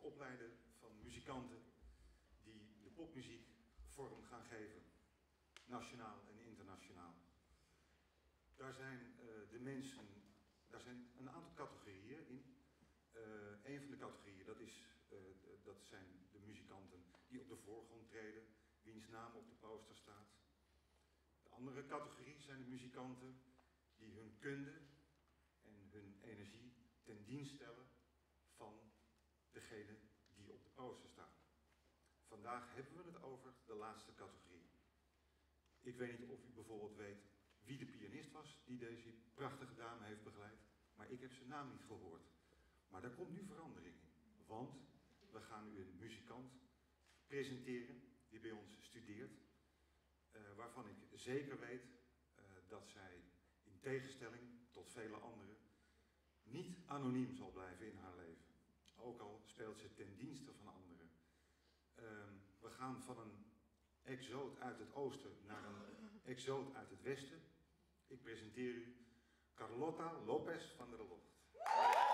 opleiden van muzikanten die de popmuziek vorm gaan geven, nationaal en internationaal. Daar zijn daar zijn een aantal categorieën in. Een van de categorieën, dat zijn de muzikanten die op de voorgrond treden, wiens naam op de poster staat. De andere categorie zijn de muzikanten die hun kunde en hun energie ten dienst stellen van degene die op de poster staan. Vandaag hebben we het over de laatste categorie. Ik weet niet of u bijvoorbeeld weet wie de pianist was die deze prachtige dame heeft begeleid, maar ik heb zijn naam niet gehoord. Maar daar komt nu verandering in, want we gaan u een muzikant presenteren die bij ons studeert, waarvan ik zeker weet dat zij in tegenstelling tot vele anderen niet anoniem zal blijven in haar leven. Ook al speelt ze ten dienste van anderen. We gaan van een exoot uit het oosten naar een exoot uit het westen. Ik presenteer u Carlota López van der Locht.